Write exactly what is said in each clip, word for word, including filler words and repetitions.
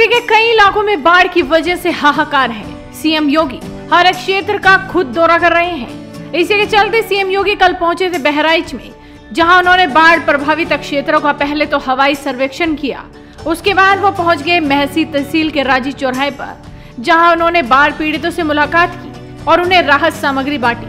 UP के कई इलाकों में बाढ़ की वजह से हाहाकार है। सीएम योगी हर एक क्षेत्र का खुद दौरा कर रहे हैं। इसी के चलते सीएम योगी कल पहुंचे थे बहराइच में, जहां उन्होंने बाढ़ प्रभावित क्षेत्रों का पहले तो हवाई सर्वेक्षण किया। उसके बाद वो पहुंच गए महसी तहसील के राजी चौराहे पर, जहां उन्होंने बाढ़ पीड़ितों से मुलाकात की और उन्हें राहत सामग्री बांटी।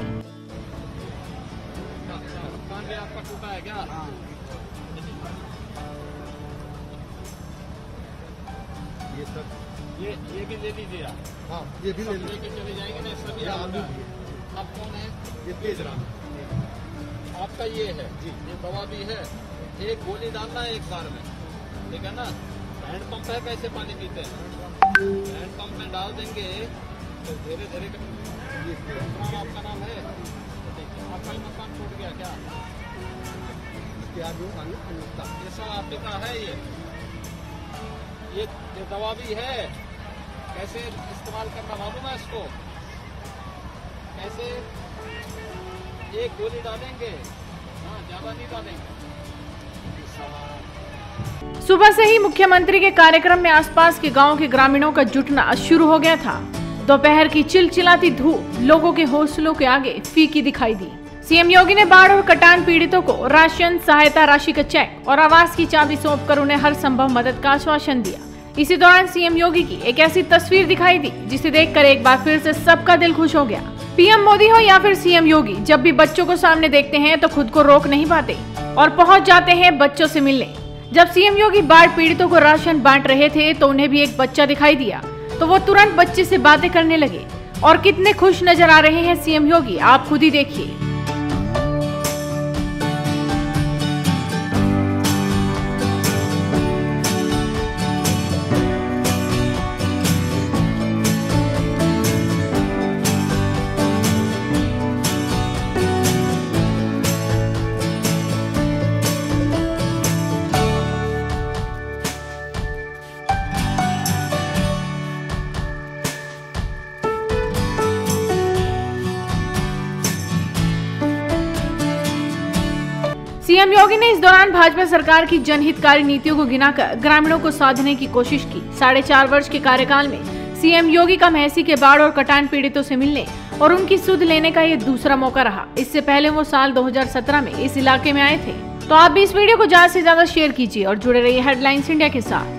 ये ये भी ले लीजिए आप। हाँ, ये भी ले लेके चले जाएंगे ना, सभी आप। आप कौन है? ये तेज राम आपका ये है जी। ये दवा भी है, एक गोली डालना है एक बार में, ठीक है ना। हैंड पंप है, कैसे पानी पीते हैं, हैंड पंप में डाल देंगे तो धीरे धीरे। आपका नाम है? आपका ही मकान टूट गया क्या? ये सब आपके का है। ये ये ये दवा भी है, कैसे इस्तेमाल करना मालूम है इसको? कैसे एक गोली डालेंगे, हाँ ज्यादा नहीं डालेंगे। सुबह से ही मुख्यमंत्री के कार्यक्रम में आसपास के गांव के ग्रामीणों का जुटना शुरू हो गया था। दोपहर की चिलचिलाती धूप लोगों के हौसलों के आगे फीकी दिखाई दी। सीएम योगी ने बाढ़ और कटान पीड़ितों को राशन सहायता राशि का चेक और आवास की चाबी सौंपकर उन्हें हर संभव मदद का आश्वासन दिया। इसी दौरान सीएम योगी की एक ऐसी तस्वीर दिखाई दी जिसे देखकर एक बार फिर से सबका दिल खुश हो गया। पीएम मोदी हो या फिर सीएम योगी, जब भी बच्चों को सामने देखते हैं तो खुद को रोक नहीं पाते और पहुंच जाते हैं बच्चों से मिलने। जब सीएम योगी बाढ़ पीड़ितों को राशन बांट रहे थे तो उन्हें भी एक बच्चा दिखाई दिया, तो वो तुरंत बच्चे से बातें करने लगे। और कितने खुश नजर आ रहे हैं सीएम योगी, आप खुद ही देखिए। सीएम योगी ने इस दौरान भाजपा सरकार की जनहितकारी नीतियों को गिनाकर ग्रामीणों को साधने की कोशिश की। साढ़े चार वर्ष के कार्यकाल में सीएम योगी का महसी के बाढ़ और कटान पीड़ितों से मिलने और उनकी सुध लेने का ये दूसरा मौका रहा। इससे पहले वो साल दो हज़ार सत्रह में इस इलाके में आए थे। तो आप भी इस वीडियो को ज्यादा से ज्यादा शेयर कीजिए और जुड़े रहिए हेडलाइंस इंडिया के साथ।